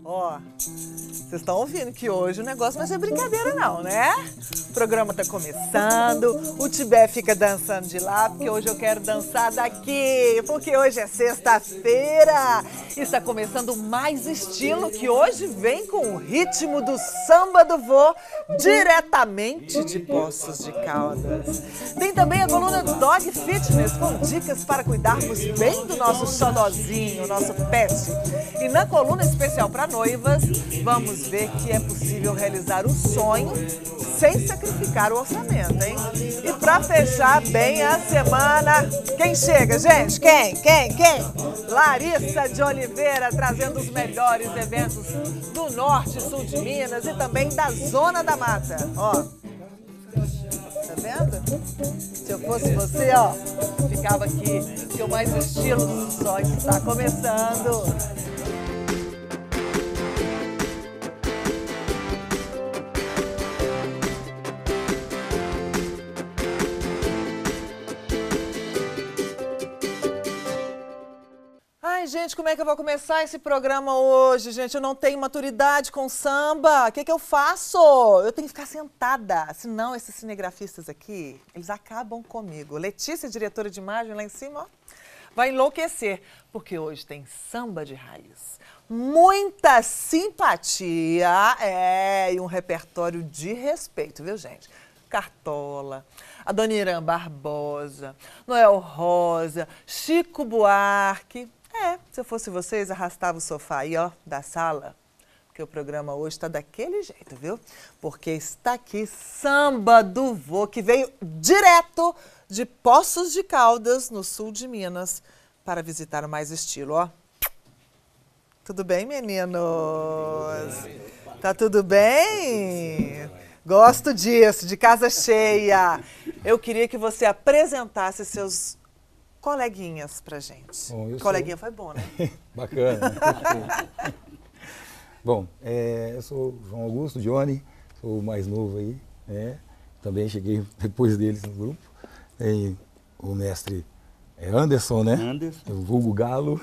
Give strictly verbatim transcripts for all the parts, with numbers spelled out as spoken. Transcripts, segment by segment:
Ó, vocês estão ouvindo que hoje o negócio não vai ser brincadeira não, né? O programa tá começando, o Tibé fica dançando de lá, porque hoje eu quero dançar daqui, porque hoje é sexta-feira. Está começando mais estilo, que hoje vem com o ritmo do samba do vô, diretamente de Poços de Caldas. Tem também a coluna Dog Fitness, com dicas para cuidarmos bem do nosso xodózinho, nosso pet. E na coluna especial para noivas, vamos ver que é possível realizar o sonho sem sacrificar o orçamento, hein? E para fechar bem a semana, quem chega, gente? Quem? Quem? Quem? Larissa de Oliveira, trazendo os melhores eventos do norte e sul de Minas e também da Zona da Mata. Ó, tá vendo? Se eu fosse você, ó, ficava aqui, que o Mais Estilo só está começando. Ai, gente, como é que eu vou começar esse programa hoje, gente? Eu não tenho maturidade com samba. O que que eu faço? Eu tenho que ficar sentada. Senão, esses cinegrafistas aqui, eles acabam comigo. Letícia, diretora de imagem, lá em cima, ó, vai enlouquecer. Porque hoje tem samba de raiz. Muita simpatia, é, e um repertório de respeito, viu, gente? Cartola, Adoniran Barbosa, Noel Rosa, Chico Buarque. É, se eu fosse vocês, arrastava o sofá aí, ó, da sala, porque o programa hoje está daquele jeito, viu? Porque está aqui Samba do Vô, que veio direto de Poços de Caldas, no sul de Minas, para visitar o Mais Estilo, ó. Tudo bem, meninos? Tá tudo bem? Gosto disso, de casa cheia. Eu queria que você apresentasse seus coleguinhas pra gente. Bom, Coleguinha sou... foi bom, né? Bacana. Bom, é, eu sou o João Augusto, Johnny, sou o mais novo aí, né? Também cheguei depois deles no grupo. Tem o mestre Anderson, né? Anderson. O vulgo Galo,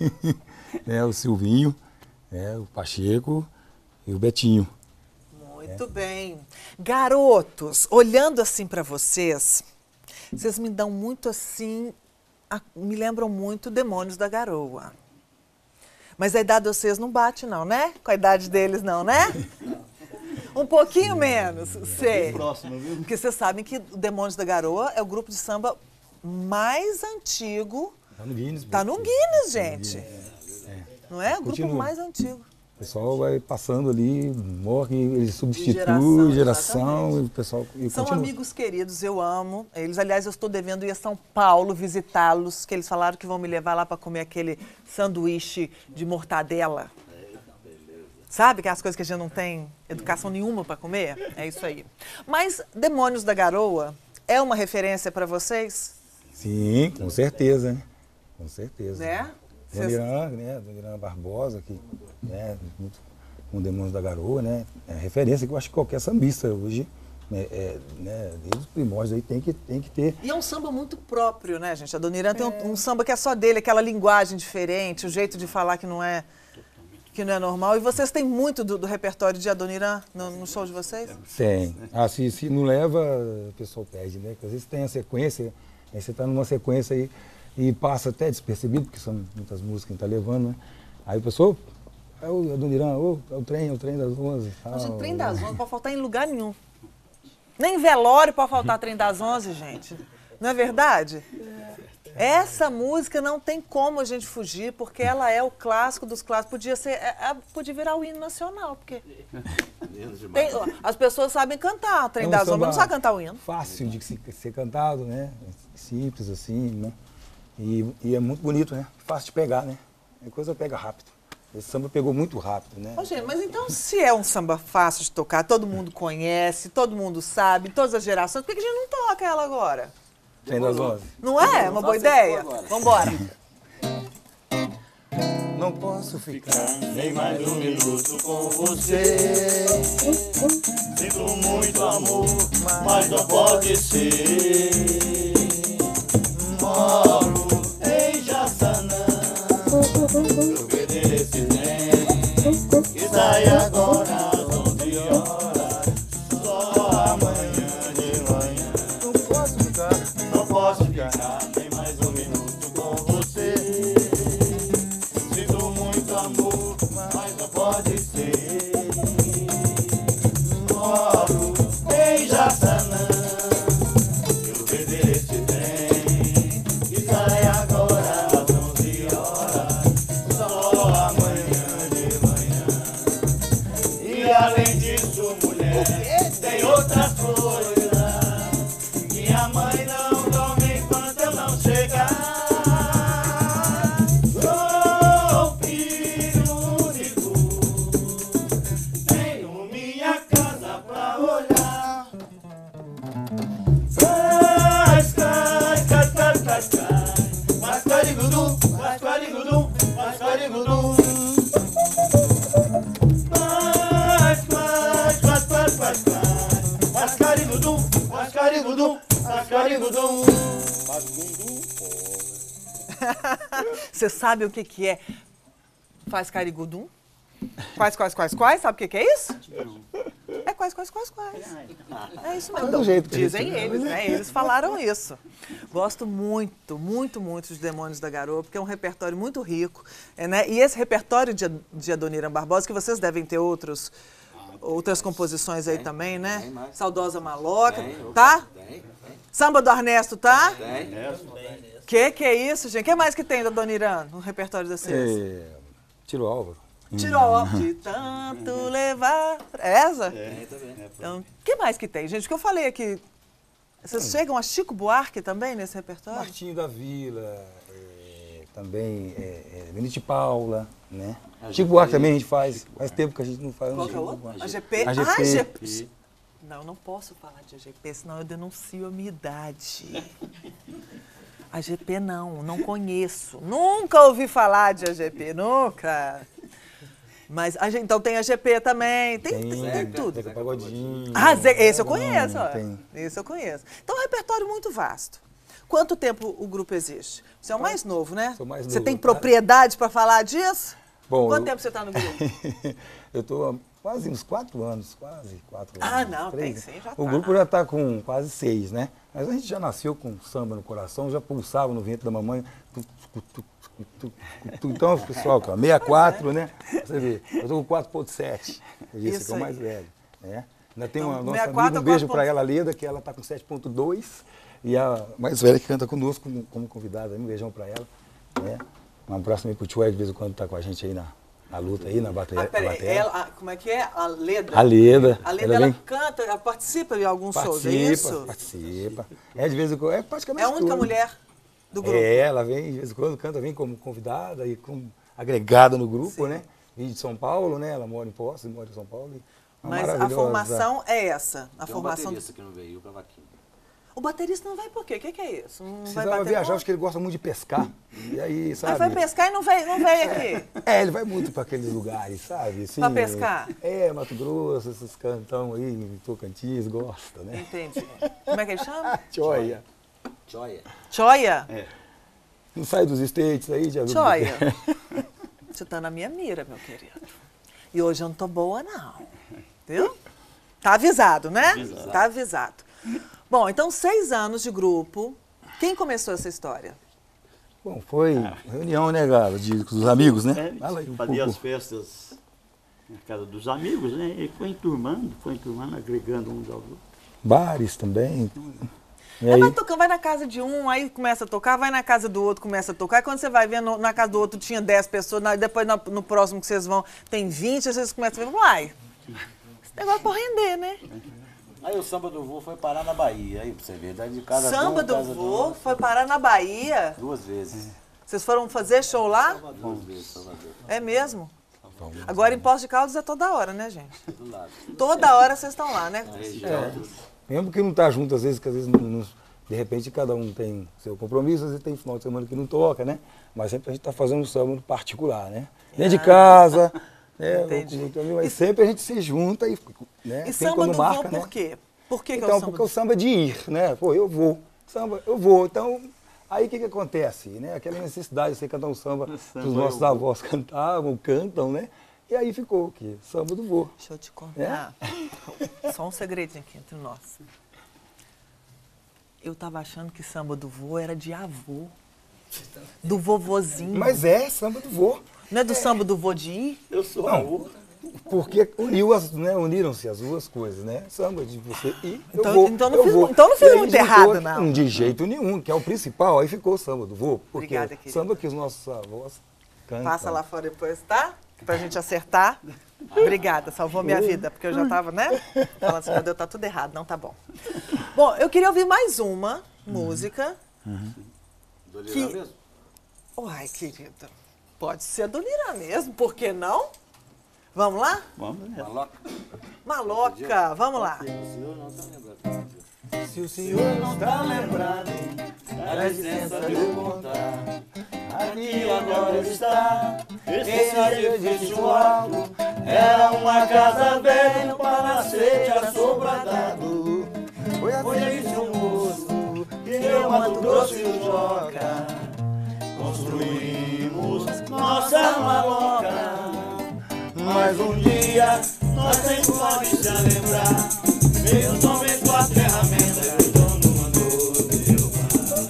né? O Silvinho, né? O Pacheco e o Betinho. Muito é. bem. Garotos, olhando assim pra vocês, vocês me dão muito assim... me lembram muito Demônios da Garoa. Mas a idade de vocês não bate não, né? Com a idade deles não, né? Um pouquinho menos, sei. Próximo, viu? Porque vocês sabem que o Demônios da Garoa é o grupo de samba mais antigo. Tá no Guinness. Tá no Guinness, gente. É. Não é? O grupo mais antigo. O pessoal vai passando ali, morre, eles substituem, geração, geração e o pessoal... E São continua. amigos queridos, eu amo eles. Aliás, eu estou devendo ir a São Paulo visitá-los, que eles falaram que vão me levar lá para comer aquele sanduíche de mortadela. Sabe, que é as coisas que a gente não tem educação nenhuma para comer? É isso aí. Mas Demônios da Garoa é uma referência para vocês? Sim, com certeza, né? Com certeza. Né? Adoniran, né? Adoniran Barbosa, que, né, muito com Demônios da Garoa, né? É referência que eu acho que qualquer sambista hoje, né, é, né, desde os primórdios aí tem que, tem que ter. E é um samba muito próprio, né, gente? A Adoniran é. tem um, um samba que é só dele, aquela linguagem diferente, o jeito de falar que não é, que não é normal. E vocês têm muito do, do repertório de Adoniran no, no show de vocês? Tem. Ah, se, se não leva, o pessoal perde, né? Porque às vezes tem a sequência, aí você está numa sequência aí, e passa até despercebido, porque são muitas músicas que a gente está levando, né? Aí o pessoal, é o Adoniran, oh, é o trem, é o trem das onze. Mas o trem das onze não pode faltar em lugar nenhum. Nem velório pode faltar trem das onze, gente. Não é verdade? Essa música não tem como a gente fugir, porque ela é o clássico dos clássicos. Podia ser, é, é, podia virar o hino nacional, porque tem, as pessoas sabem cantar o trem é um das onze, mas não sabem cantar o hino. Fácil de ser, ser cantado, né? Simples assim, né? E, e é muito bonito, né? Fácil de pegar, né? A coisa pega rápido. Esse samba pegou muito rápido, né? Ô, gente, mas então se é um samba fácil de tocar, todo mundo conhece, todo mundo sabe, todas as gerações, por que a gente não toca ela agora? Trem das onze. Não é? Uma boa ideia? Vambora. Não posso ficar nem mais um minuto com você. Sinto muito amor, mas não pode ser. Moro em Jaçanã, joguei nesse trem. mas não pode ser. Moro em Jaçanã, eu perder esse trem que sai agora às onze horas, só amanhã de manhã. E além disso, mulher, tem outras coisas que a mãe não dorme enquanto eu não chegar. Sou filho único, tenho minha casa pra olhar. Faz, cai, cai, cai, cai, cai, mas carigudum, mas carigudum, mas carigudum. Faz, faz, faz, faz, faz, faz, mas carigudum, mas carigudum, mas carigudum. Você sabe o que, que é? Faz carigudum? Quais, quais, quais, quais? Sabe o que, que é isso? É quais, quais, quais, quais. É isso mesmo. É do jeito que Dizem a gente- eles, né? Eles falaram isso. Gosto muito, muito, muito de Demônios da Garoa, porque é um repertório muito rico. É, né? E esse repertório de, de Adoniran Barbosa, que vocês devem ter outros, outras composições aí também, né? tem mais. Saudosa Maloca, Tem, opa, tá? Tem, tem. Samba do Ernesto, tá? Tem. Que que é isso, gente? O que mais que tem da Adoniran no repertório de vocês? É, Tiro Álvaro. Tirou ó, de tanto levar. É essa? Tem também. Então, o que mais que tem, gente? O que eu falei aqui. Vocês chegam a Chico Buarque também nesse repertório? Martinho da Vila, é, também é, é, Benite Paula, né? A Chico G P, Buarque também a gente faz. Faz tempo que a gente não faz. Qual um que é o Chico outro? Buarque. A G P? A G P. Ah, G P. Não, eu não posso falar de A G P, senão eu denuncio a minha idade. A G P não, não conheço. Nunca ouvi falar de A G P, nunca. Mas, a gente, então tem A G P também, tem, tem, tem Tem, tudo. Zeca Pagodinho. Ah, Zé- esse eu Não, conheço, ó. tem. Esse eu conheço. Então é um repertório muito vasto. Quanto tempo o grupo existe? Você é o mais novo, né? Sou mais Você novo, tem tá? propriedade para falar disso? Bom, Quanto eu- tempo você está no grupo? Eu estou há quase uns quatro anos, quase quatro anos. Ah, não, três. tem sim, já O tá. grupo já está com quase seis, né? Mas a gente já nasceu com samba no coração, já pulsava no ventre da mamãe. Tu, tu, tu, tu, tu, tu. Então, pessoal, cara, sessenta e quatro, né? Você vê, eu estou com quatro ponto sete. Eu disse Isso que é o mais aí. velho, né? Ainda tem Então, uma nossa sessenta e quatro amiga, um beijo é para quatro ela, Leda, que ela está com sete ponto dois. E a mais velha que canta conosco como, como convidada, um beijão para ela. Né? Um abraço também pro Tio Ed, de vez em quando está com a gente aí na, na luta, aí na bateria. Ah, peraí, ela, a- como é que é? A Leda? A Leda. A Leda, ela ela vem- canta, ela participa de alguns shows, é Participa, isso? participa. É de vez em quando, é praticamente É a única tudo. mulher do grupo. É, ela vem de vez em quando, canta, vem como convidada e como agregada no grupo, né? Vem de São Paulo, né? Ela mora em Poços, mora em São Paulo. e uma Mas a maravilhosa- formação é essa. A Tem um formação. baterista que não veio, o Cavaquinho. O baterista não vai por quê? O que, que é isso? Não vai Precisava bater viajar, ponto? acho que ele gosta muito de pescar. E aí, sabe? Aí vai pescar e não veio, não veio aqui. É, ele vai muito para aqueles lugares, sabe? Assim, Pra pescar? É, Mato Grosso, esses cantão aí, Tocantins, gosta, né? Entendi. Como é que ele chama? Joia. Joia. Choia? Não sai dos States aí, já viu? Choia. Você tá na minha mira, meu querido. E hoje eu não tô boa, não. Viu? Tá avisado, né? Avisado. Tá avisado. Bom, então seis anos de grupo. Quem começou essa história? Bom, foi reunião, né, Galo, de, dos amigos, né? É, Fala aí um fazia pouco. as festas na casa dos amigos, né? E foi enturmando, foi enturmando, agregando uns aos outros. Bares também. E Aí aí, vai tocando, vai na casa de um, aí começa a tocar, vai na casa do outro, começa a tocar. E quando você vai vendo, na casa do outro tinha dez pessoas, na- depois na- no próximo que vocês vão tem vinte, aí vocês começam a ver, uai, esse negócio é pra render, né? Aí o samba do vô foi parar na Bahia, aí pra você ver. Daí de casa Samba de um, do casa vô outro. foi parar na Bahia. Duas vezes. Vocês foram fazer show lá? Duas vezes, Salvador. É mesmo? Agora em Poços de Caldas é toda hora, né, gente? Do lado. Toda hora vocês estão lá, né? Na região. mesmo que não tá junto, às vezes, que às vezes, não- não- de repente, cada um tem seu compromisso, às vezes tem final de semana que não toca, né? Mas sempre a gente tá fazendo um samba particular, né? Dentro de casa, né? Entendi. Muito amigo, mas sempre a gente se junta e, né? E Tem samba quando do marca, vô né? por quê? Por que, que é Então, o samba porque do o samba é de ir, né? Pô, eu vou. Samba, eu vou. Então, aí o que que acontece, né? Aquela necessidade de você cantar um samba que Samba os nossos eu vou. avós cantavam, cantam, né? E aí ficou o quê? Samba do vô. Deixa eu te contar. É? Só um segredinho aqui entre nós. Eu tava achando que samba do vô era de avô. Do vovozinho. Mas é samba do vô. Não é do samba do vô de ir? Eu sou Não. avô. Porque uniu as, né, uniram-se as duas coisas, né? Samba de você e eu Então- vou. então não eu fiz- vou. então não fiz E aí muito juntou errado, não. De jeito nenhum, que é o principal. Aí ficou o samba do vô, porque Obrigada, é o querida. samba que os nossos avós cantam. Passa lá fora depois, tá? Pra gente acertar. Obrigada, salvou minha vida, porque eu já tava, né? Falando assim, meu Deus, tá tudo errado. Não, tá bom. Bom, eu queria ouvir mais uma música. Do Lira Que- mesmo? Uai, querida, pode ser do Lira mesmo, por que não? Vamos lá? Vamos ver. Maloca. Maloca, vamos lá. O senhor não tá lembrado. Se o senhor não tá lembrado, dá licença de eu contar. Aqui agora está, esse edifício alto. Era uma casa velha no palacete assobradado. Foi aí de um moço que eu, Mato Grosso e o Joca construímos nossa maloca. Mas um dia nós nem pode se lembrar. Veio somente quatro ferramentas que o dono mandou derrubar.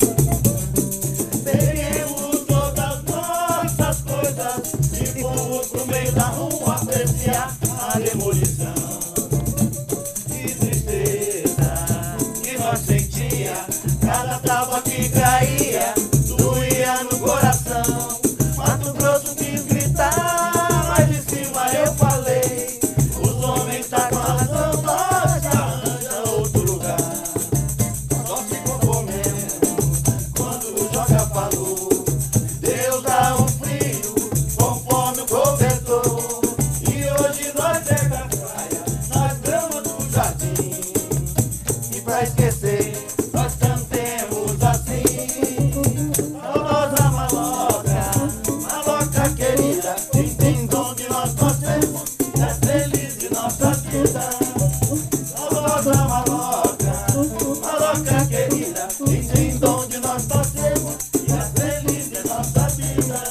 Peguemos todas as nossas coisas e fomos pro meio da rua apreciar a demolição. Que tristeza que nós sentia, cada tábua que caía doía no coração. Mato Grosso quis gritar, mas de cima eu falei: os homens tá com razão, nós arranja outro lugar. Só se conformemos quando o Joca falou: Deus dá um frio conforme o cobertor. E hoje nós é da praia, nós grama do jardim. E pra esquecer, nós cantemos assim: saudosa maloca, maloca querida, tem, tem dom de nós nós temos, e é feliz de nossa vida. Saudosa maloca, maloca querida, tem, tem dom de nós nós temos, e é feliz de nossa vida.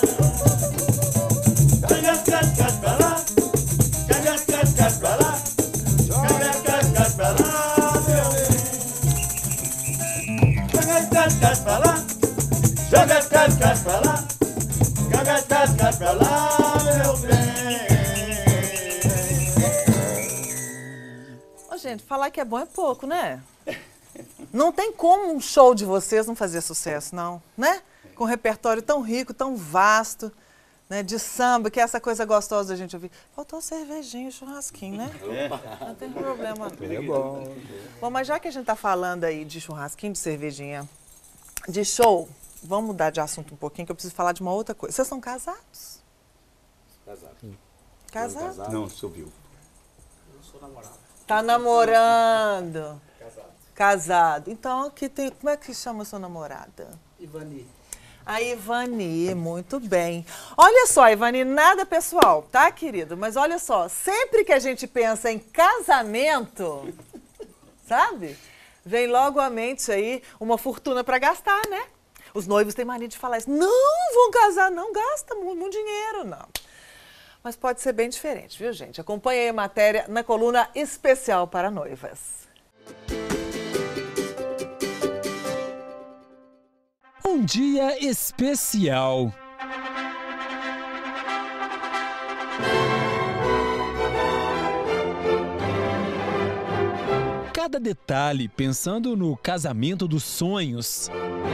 Cagas, cas, cas pra lá, cagas, cas, cas pra lá, cagas, cas, cas pra lá, meu bem. Cagas, cas, cas pra lá, joga as cascas pra lá, joga as cascas pra lá, meu bem. Ô, gente, falar que é bom é pouco, né? Não tem como um show de vocês não fazer sucesso, não, né? Com um repertório tão rico, tão vasto, né? De samba, que é essa coisa gostosa da gente ouvir. Faltou cervejinha e churrasquinho, né? Não tem problema, não. É bom. Bom, mas já que a gente tá falando aí de churrasquinho, de cervejinha, de show, vamos mudar de assunto um pouquinho, que eu preciso falar de uma outra coisa. Vocês são casados? Casado. Casados? Casado. Não, subiu. Tá namorando? Casado. Casado. Então, aqui tem... Como é que chama a sua namorada? Ivani. A Ivani, muito bem. Olha só, Ivani, nada pessoal, tá, querido? Mas olha só, sempre que a gente pensa em casamento, sabe? Vem logo à mente aí uma fortuna para gastar, né? Os noivos têm mania de falar isso. Não, vão casar, não gasta muito, muito dinheiro, não. Mas pode ser bem diferente, viu, gente? Acompanhe aí a matéria na coluna especial para noivas. Um dia especial. Cada detalhe pensando no casamento dos sonhos.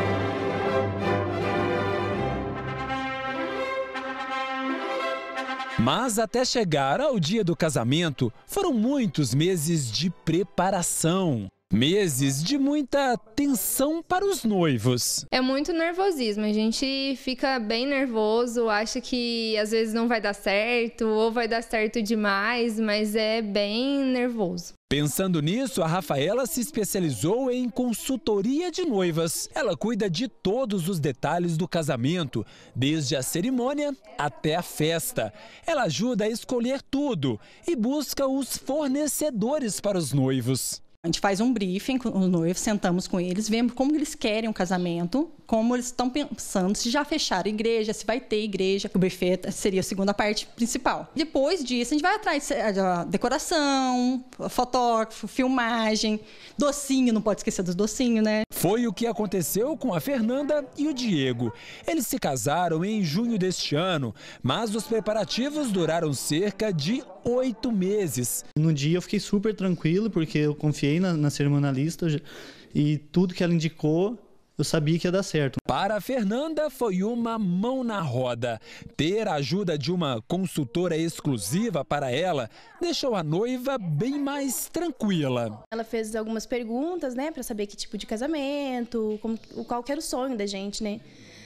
Mas até chegar ao dia do casamento, foram muitos meses de preparação. Meses de muita tensão para os noivos. É muito nervosismo, a gente fica bem nervoso, acha que às vezes não vai dar certo ou vai dar certo demais, mas é bem nervoso. Pensando nisso, a Rafaela se especializou em consultoria de noivas. Ela cuida de todos os detalhes do casamento, desde a cerimônia até a festa. Ela ajuda a escolher tudo e busca os fornecedores para os noivos. A gente faz um briefing com os noivos, sentamos com eles, vemos como eles querem um casamento, como eles estão pensando, se já fecharam igreja, se vai ter igreja. O buffet seria a segunda parte principal. Depois disso, a gente vai atrás da decoração, fotógrafo, filmagem, docinho, não pode esquecer dos docinhos, né? Foi o que aconteceu com a Fernanda e o Diego. Eles se casaram em junho deste ano, mas os preparativos duraram cerca de oito meses. No dia eu fiquei super tranquilo, porque eu confiei na, na cerimonialista e tudo que ela indicou, eu sabia que ia dar certo. Para a Fernanda, foi uma mão na roda. Ter a ajuda de uma consultora exclusiva para ela deixou a noiva bem mais tranquila. Ela fez algumas perguntas, né, para saber que tipo de casamento, como, qual que era o sonho da gente, né?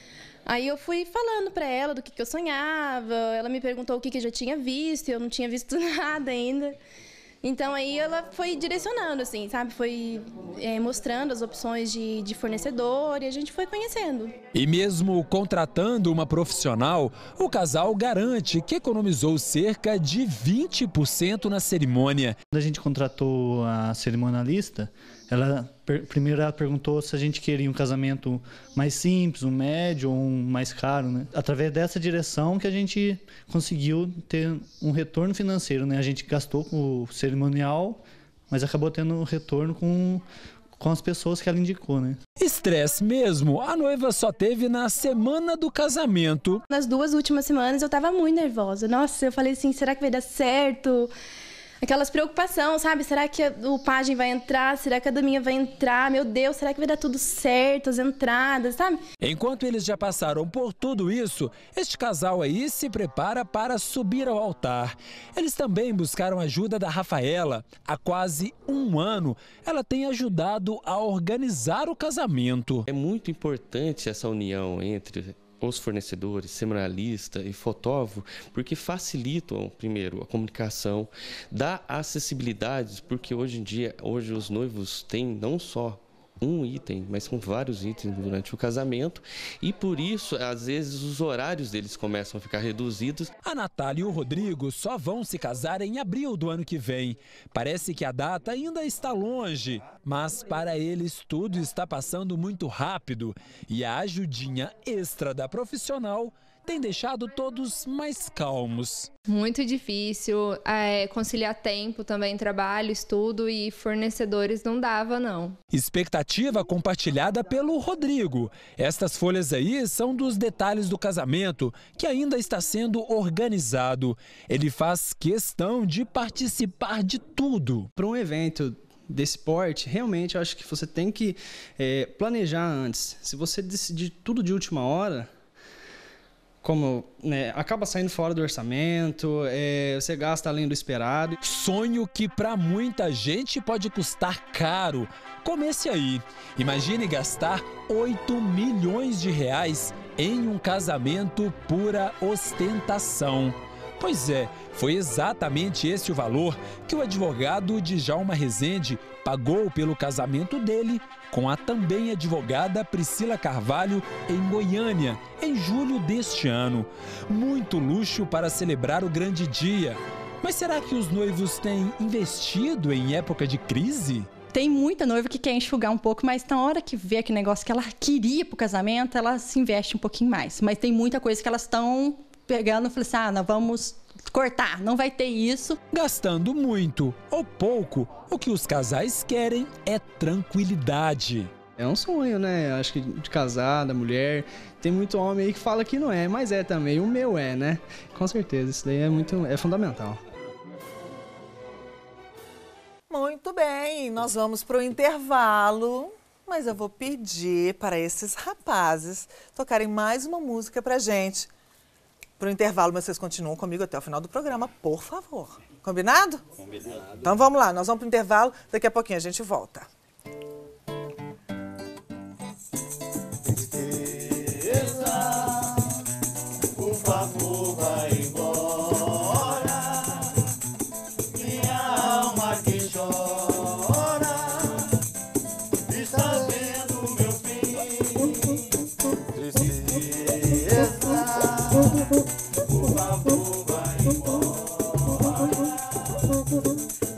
Aí eu fui falando para ela do que, que eu sonhava, ela me perguntou o que, que eu já tinha visto, eu não tinha visto nada ainda. Então aí ela foi direcionando, assim, sabe? Foi é, mostrando as opções de, de fornecedor e a gente foi conhecendo. E mesmo contratando uma profissional, o casal garante que economizou cerca de vinte por cento na cerimônia. Quando a gente contratou a cerimonialista, ela primeiro ela perguntou se a gente queria um casamento mais simples, um médio ou um mais caro, né? Através dessa direção que a gente conseguiu ter um retorno financeiro, né? A gente gastou com o cerimonial, mas acabou tendo um retorno com, com as pessoas que ela indicou, né? Estresse mesmo, a noiva só teve na semana do casamento. Nas duas últimas semanas eu tava muito nervosa. Nossa, eu falei assim, será que vai dar certo? Aquelas preocupações, sabe? Será que o pajem vai entrar? Será que a daminha vai entrar? Meu Deus, será que vai dar tudo certo, as entradas, sabe? Enquanto eles já passaram por tudo isso, este casal aí se prepara para subir ao altar. Eles também buscaram ajuda da Rafaela. Há quase um ano, ela tem ajudado a organizar o casamento. É muito importante essa união entre os fornecedores, cerimonialista e fotógrafo, porque facilitam, primeiro, a comunicação, dá acessibilidade, porque hoje em dia, hoje os noivos têm não só um item, mas com vários itens durante o casamento, e por isso, às vezes, os horários deles começam a ficar reduzidos. A Natália e o Rodrigo só vão se casar em abril do ano que vem. Parece que a data ainda está longe, mas para eles tudo está passando muito rápido e a ajudinha extra da profissional tem deixado todos mais calmos. Muito difícil é, conciliar tempo também, trabalho, estudo e fornecedores não dava, não. Expectativa compartilhada pelo Rodrigo. Estas folhas aí são dos detalhes do casamento, que ainda está sendo organizado. Ele faz questão de participar de tudo. Para um evento desse porte, realmente eu acho que você tem que é, planejar antes. Se você decidir tudo de última hora, como né, acaba saindo fora do orçamento, é, você gasta além do esperado. Sonho que para muita gente pode custar caro, como esse aí. Imagine gastar oito milhões de reais em um casamento pura ostentação. Pois é, foi exatamente esse o valor que o advogado Djalma Rezende pagou pelo casamento dele com a também advogada Priscila Carvalho em Goiânia, em julho deste ano. Muito luxo para celebrar o grande dia. Mas será que os noivos têm investido em época de crise? Tem muita noiva que quer enxugar um pouco, mas na hora que vê aquele negócio que ela queria pro casamento, ela se investe um pouquinho mais. Mas tem muita coisa que elas estão pegando e falando assim, ah, nós vamos cortar, não vai ter isso. Gastando muito ou pouco, o que os casais querem é tranquilidade. É um sonho, né? Acho que de casar, da mulher. Tem muito homem aí que fala que não é, mas é também. O meu é, né? Com certeza, isso daí é muito, é fundamental. Muito bem, nós vamos para o intervalo, mas eu vou pedir para esses rapazes tocarem mais uma música pra gente. Para o intervalo, mas vocês continuam comigo até o final do programa, por favor. Combinado? Combinado. Então vamos lá, nós vamos para o intervalo, daqui a pouquinho a gente volta. Tristeza, por favor, vai embora. Minha alma que chora está vendo meu fim. Tristeza, por favor, vai embora.